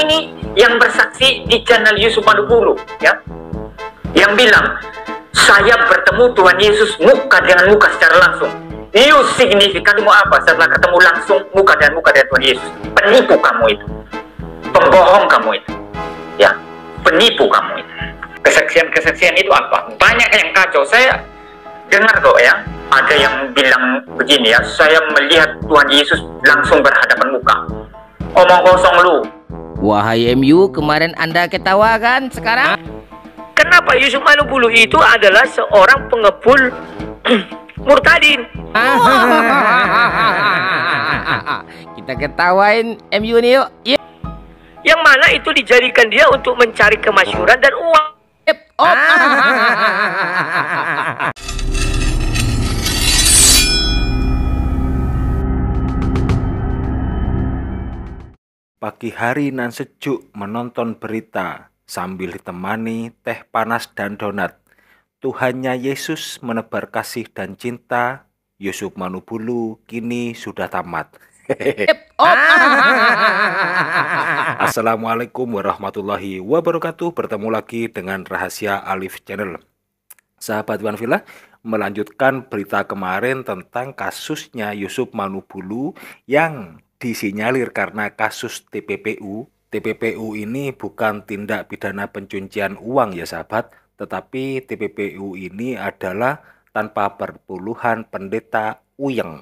ini yang bersaksi di channel Yusuf Manubulu, ya, yang bilang saya bertemu Tuhan Yesus muka dengan muka secara langsung. You signifikanmu apa setelah ketemu langsung muka dan muka dengan Tuhan Yesus? Penipu kamu itu, pembohong kamu itu, ya, penipu kamu itu. Kesaksian itu apa? Banyak yang kacau. Saya dengar kok, ya, ada yang bilang begini, ya, saya melihat Tuhan Yesus langsung berhadapan muka. Omong kosong lu. Wahai MU, kemarin Anda ketawa kan? Sekarang kenapa Yusuf Manubulu itu adalah seorang pengepul murtadin? Kita ketawain MU nih yuk. Yang mana itu dijadikan dia untuk mencari kemasyhuran dan uang. Pagi hari nan sejuk menonton berita sambil ditemani teh panas dan donat. Tuhannya Yesus menebar kasih dan cinta. Yusuf Manubulu kini sudah tamat. Assalamualaikum warahmatullahi wabarakatuh. Bertemu lagi dengan Rahasia Alif Channel. Sahabat Iwan Villa, melanjutkan berita kemarin tentang kasusnya Yusuf Manubulu yang disinyalir karena kasus TPPU. TPPU ini bukan tindak pidana pencucian uang ya sahabat, tetapi TPPU ini adalah tanpa perpuluhan pendeta uyeng.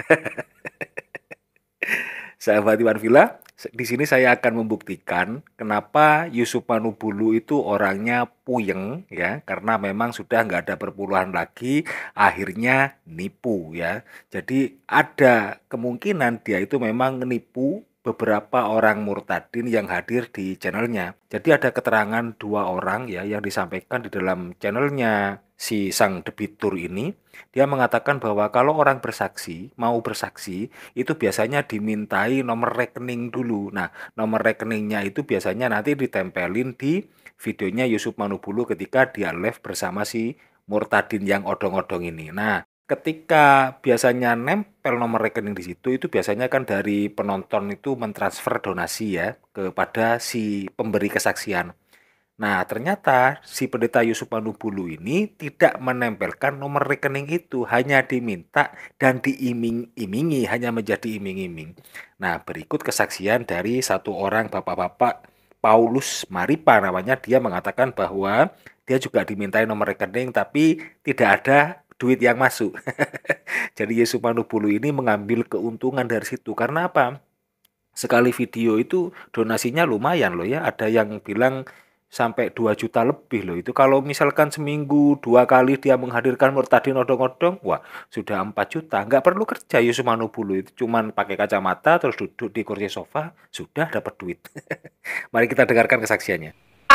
Sahabat Iwan Villa, di sini saya akan membuktikan kenapa Yusuf Manubulu itu orangnya puyeng, ya, karena memang sudah nggak ada perpuluhan lagi, akhirnya nipu, ya. Jadi ada kemungkinan dia itu memang menipu beberapa orang murtadin yang hadir di channelnya. Jadi ada keterangan dua orang, ya, yang disampaikan di dalam channelnya si sang debitur ini. Dia mengatakan bahwa kalau orang mau bersaksi, itu biasanya dimintai nomor rekening dulu. Nah, nomor rekeningnya itu biasanya nanti ditempelin di videonya Yusuf Manubulu ketika dia live bersama si murtadin yang odong-odong ini. Nah, ketika biasanya nempel nomor rekening di situ, itu biasanya kan dari penonton itu mentransfer donasi, ya, kepada si pemberi kesaksian. Nah, ternyata si pendeta Yusuf Manubulu ini tidak menempelkan nomor rekening itu, hanya diminta dan diiming-imingi, hanya menjadi iming-iming. Nah, berikut kesaksian dari satu orang bapak-bapak, Paulus Maripa namanya. Dia mengatakan bahwa dia juga dimintai nomor rekening tapi tidak ada duit yang masuk. Jadi Yusuf Manubulu ini mengambil keuntungan dari situ. Karena apa? Sekali video itu donasinya lumayan loh, ya. Ada yang bilang sampai 2 juta lebih loh. Itu kalau misalkan seminggu 2 kali dia menghadirkan murtadin odong-odong, wah, sudah 4 juta. Nggak perlu kerja Yusuf Manubulu itu, cuman pakai kacamata terus duduk di kursi sofa, sudah dapat duit. Mari kita dengarkan kesaksiannya.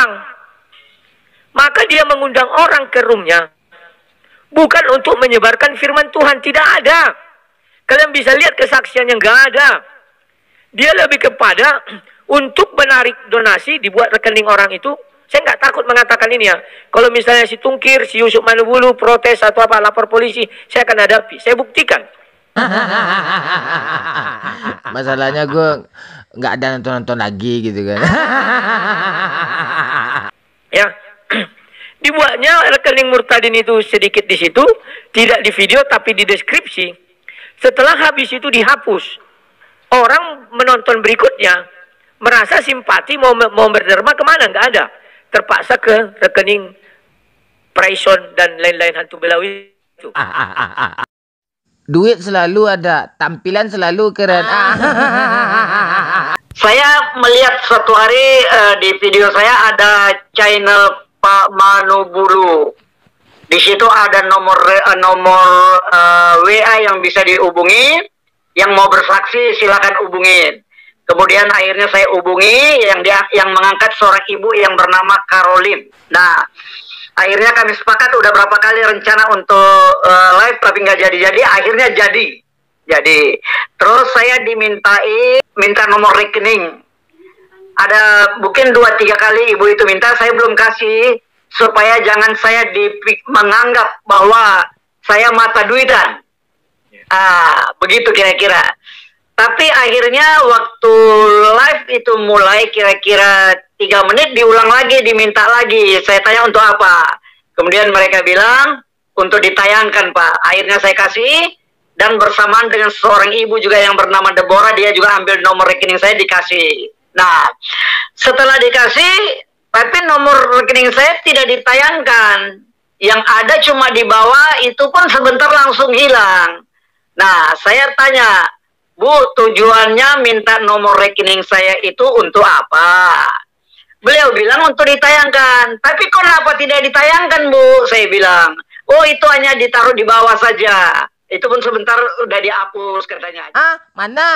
Maka dia mengundang orang ke roomnya, bukan untuk menyebarkan firman Tuhan, tidak ada. Kalian bisa lihat kesaksiannya, nggak ada. Dia lebih kepada untuk menarik donasi, dibuat rekening orang itu. Saya nggak takut mengatakan ini, ya. Kalau misalnya si Tungkir, si Yusuf Manubulu protes atau apa, lapor polisi, saya akan hadapi. Saya buktikan. masalahnya gue nggak ada nonton lagi gitu kan. Ya, dibuatnya rekening murtadin itu sedikit di situ, tidak di video tapi di deskripsi. Setelah habis itu dihapus. Orang menonton berikutnya merasa simpati, mau berderma kemana, nggak ada. Terpaksa ke rekening Praison dan lain-lain hantu belawi itu. Duit selalu ada, tampilan selalu keren. Saya melihat suatu hari di video saya ada channel Pak Manubulu. Di situ ada nomor WA yang bisa dihubungi. Yang mau bersaksi silakan hubungin. Kemudian akhirnya saya hubungi yang mengangkat seorang ibu yang bernama Caroline. Nah, akhirnya kami sepakat udah berapa kali rencana untuk live tapi nggak jadi-jadi. Akhirnya jadi. Terus saya minta nomor rekening. Ada mungkin 2-3 kali ibu itu minta, saya belum kasih supaya jangan saya menganggap bahwa saya mata duitan. Begitu kira-kira. Tapi akhirnya waktu live itu mulai kira-kira 3 menit diulang lagi, diminta lagi. Saya tanya untuk apa? Kemudian mereka bilang untuk ditayangkan Pak. Akhirnya saya kasih, dan bersamaan dengan seorang ibu juga yang bernama Deborah, dia juga ambil nomor rekening saya dikasih. Nah, setelah dikasih, tapi nomor rekening saya tidak ditayangkan. Yang ada cuma di bawah, itu pun sebentar langsung hilang. Nah, saya tanya, Bu, tujuannya minta nomor rekening saya itu untuk apa? Beliau bilang untuk ditayangkan. Tapi kenapa tidak ditayangkan, Bu? Saya bilang, oh itu hanya ditaruh di bawah saja. Itu pun sebentar udah dihapus katanya. Mana?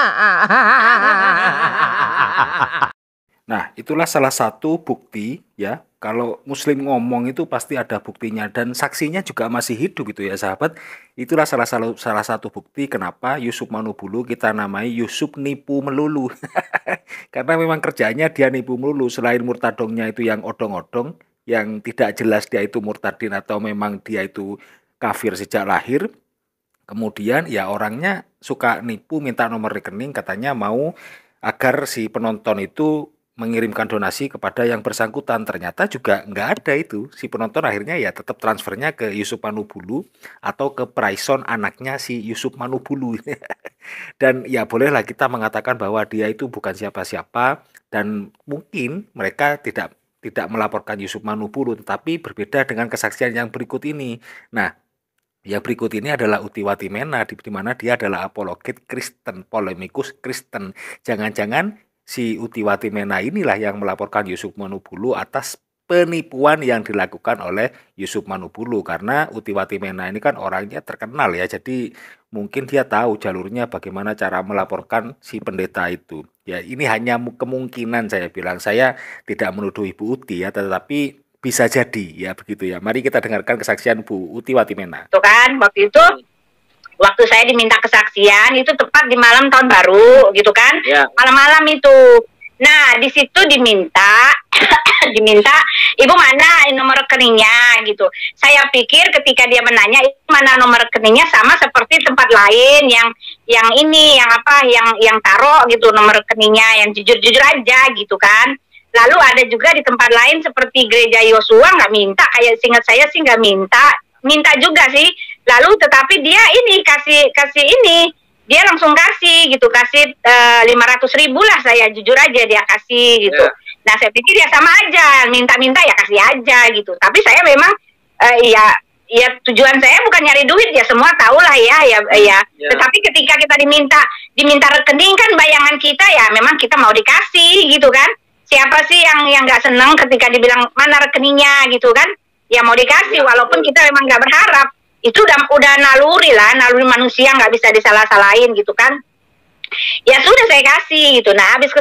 Nah, itulah salah satu bukti ya. Kalau Muslim ngomong itu pasti ada buktinya, dan saksinya juga masih hidup gitu ya sahabat. Itulah salah satu bukti kenapa Yusuf Manubulu kita namai Yusuf nipu melulu. Karena memang kerjanya dia nipu melulu. Selain murtadongnya itu yang odong-odong, yang tidak jelas dia itu murtadin atau memang dia itu kafir sejak lahir. Kemudian ya orangnya suka nipu, minta nomor rekening, katanya mau agar si penonton itu mengirimkan donasi kepada yang bersangkutan. Ternyata juga nggak ada itu. Si penonton akhirnya ya tetap transfernya ke Yusuf Manubulu atau ke Praison, anaknya si Yusuf Manubulu. Dan ya bolehlah kita mengatakan bahwa dia itu bukan siapa-siapa, dan mungkin mereka tidak melaporkan Yusuf Manubulu, tetapi berbeda dengan kesaksian yang berikut ini. Nah, yang berikut ini adalah Uti Watimena, di mana dia adalah apologet Kristen, polemikus Kristen. Jangan-jangan si Uti Watimena inilah yang melaporkan Yusuf Manubulu atas penipuan yang dilakukan oleh Yusuf Manubulu, karena Uti Watimena ini kan orangnya terkenal ya, jadi mungkin dia tahu jalurnya bagaimana cara melaporkan si pendeta itu. Ya, ini hanya kemungkinan, saya bilang, saya tidak menuduh Ibu Uti ya, tetapi bisa jadi ya begitu ya. Mari kita dengarkan kesaksian Bu Uti Watimena. Itu kan waktu itu, waktu saya diminta kesaksian itu tepat di malam tahun baru gitu kan, malam-malam itu. Nah di situ diminta ibu mana nomor rekeningnya gitu. Saya pikir ketika dia menanya mana nomor rekeningnya, sama seperti tempat lain yang ini yang taruh gitu nomor rekeningnya, yang jujur aja gitu kan. Lalu ada juga di tempat lain seperti gereja Yosua nggak minta, kayak seingat saya sih nggak minta juga sih. Lalu tetapi dia ini kasih ini, dia langsung kasih gitu, kasih 500.000 lah, saya jujur aja dia kasih gitu. Nah saya pikir ya sama aja, minta ya kasih aja gitu. Tapi saya memang ya tujuan saya bukan nyari duit, ya semua tahu lah ya. Tetapi ketika kita diminta rekening kan, bayangan kita ya memang kita mau dikasih gitu kan. Siapa sih yang nggak seneng ketika dibilang mana rekeningnya gitu kan? Ya mau dikasih walaupun kita memang nggak berharap. Itu udah naluri manusia, nggak bisa disalah-salahin gitu kan. Ya sudah saya kasih gitu. Nah habis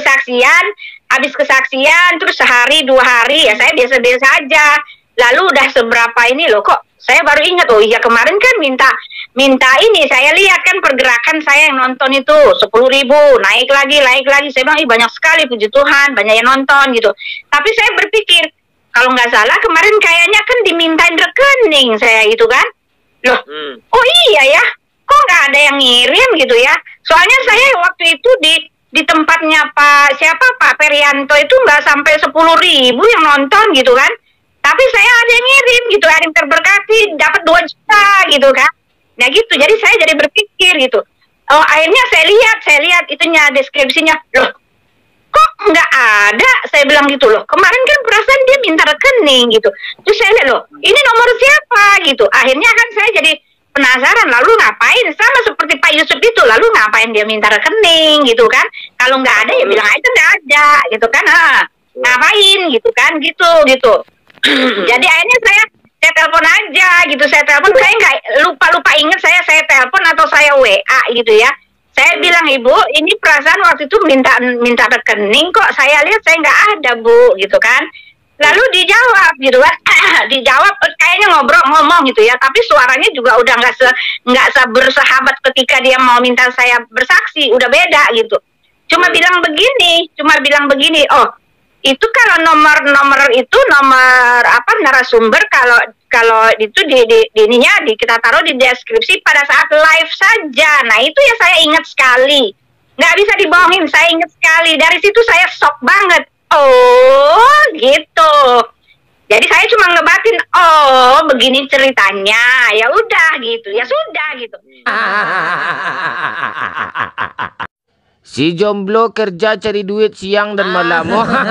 kesaksian terus sehari 2 hari ya saya biasa-biasa aja. Lalu udah seberapa ini loh, kok saya baru ingat, oh iya kemarin kan minta ini, saya lihat kan pergerakan saya yang nonton itu 10.000, naik lagi, saya bilang banyak sekali, puji Tuhan banyak yang nonton gitu. Tapi saya berpikir kalau nggak salah kemarin kayaknya kan dimintain rekening saya gitu kan. Loh, oh iya ya, kok nggak ada yang ngirim gitu ya? Soalnya saya waktu itu di tempatnya Pak Perianto itu nggak sampai 10.000 yang nonton gitu kan. Tapi saya ada yang ngirim gitu, ada yang terberkati dapat 2 juta gitu kan. Nah gitu, jadi saya jadi berpikir gitu. Oh akhirnya saya lihat itunya, deskripsinya. Loh, kok nggak ada? Saya bilang gitu loh. Kemarin kan perasaan dia minta rekening gitu. Terus saya lihat loh, ini nomor siapa gitu. Akhirnya kan saya jadi penasaran, lalu ngapain? Sama seperti Pak Yusuf itu, lalu ngapain dia minta rekening gitu kan? Kalau nggak ada ya bilang aja nggak ada gitu kan. Ngapain gitu kan, gitu. Jadi akhirnya saya telepon aja gitu. Saya telepon, saya nggak lupa ingat saya telepon atau saya WA gitu ya. Saya bilang, Ibu, ini perasaan waktu itu minta rekening kok saya lihat saya nggak ada Bu gitu kan. Lalu dijawab gitu kan, dijawab kayaknya ngomong gitu ya, tapi suaranya juga udah nggak bersahabat ketika dia mau minta saya bersaksi, udah beda gitu. Cuma bilang begini, oh itu kalau nomor itu nomor narasumber, kalau itu kita taruh di deskripsi pada saat live saja. Nah itu ya saya ingat sekali. Nggak bisa dibohongin, saya ingat sekali. Dari situ saya shock banget. Oh, gitu. Jadi saya cuma ngebatin, oh begini ceritanya. Ya udah gitu, ya sudah gitu. Si jomblo kerja cari duit siang dan malam.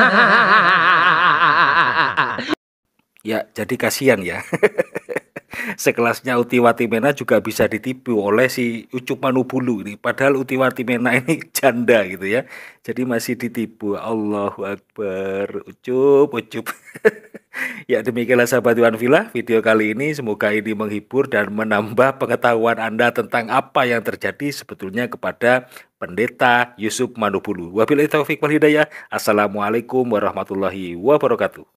Ya, jadi kasihan ya. Sekelasnya Uti Watimena juga bisa ditipu oleh si Ucup Manubulu ini. Padahal Uti Watimena ini janda gitu ya. Jadi masih ditipu. Allahu Akbar. Ucup. Ya, demikianlah sahabat Iwan Villa, video kali ini. Semoga ini menghibur dan menambah pengetahuan Anda tentang apa yang terjadi sebetulnya kepada Pendeta Yusuf Manubulu. Wabillahi taufiq wal hidayah. Assalamualaikum warahmatullahi wabarakatuh.